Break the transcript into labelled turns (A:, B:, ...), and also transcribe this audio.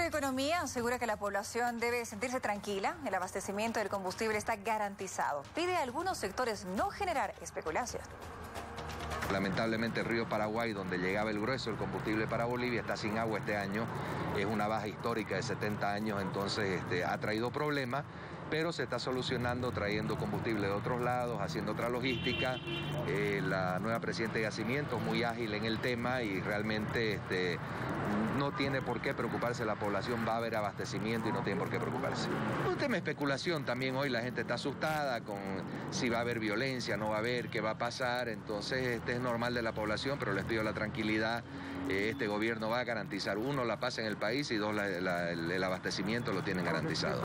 A: de Economía asegura que la población debe sentirse tranquila. El abastecimiento del combustible está garantizado. Pide a algunos sectores no generar especulación.
B: Lamentablemente el río Paraguay, donde llegaba el grueso del combustible para Bolivia, está sin agua este año. Es una baja histórica de 70 años, entonces ha traído problemas, pero se está solucionando trayendo combustible de otros lados, haciendo otra logística. La nueva presidenta de Yacimientos muy ágil en el tema y realmente no tiene por qué preocuparse la población, va a haber abastecimiento y no tiene por qué preocuparse. Un tema de especulación también, hoy la gente está asustada con si va a haber violencia, no va a haber, qué va a pasar, entonces es normal de la población, pero les pido la tranquilidad. Este gobierno va a garantizar, uno, la paz en el país y dos, el abastecimiento lo tienen garantizado.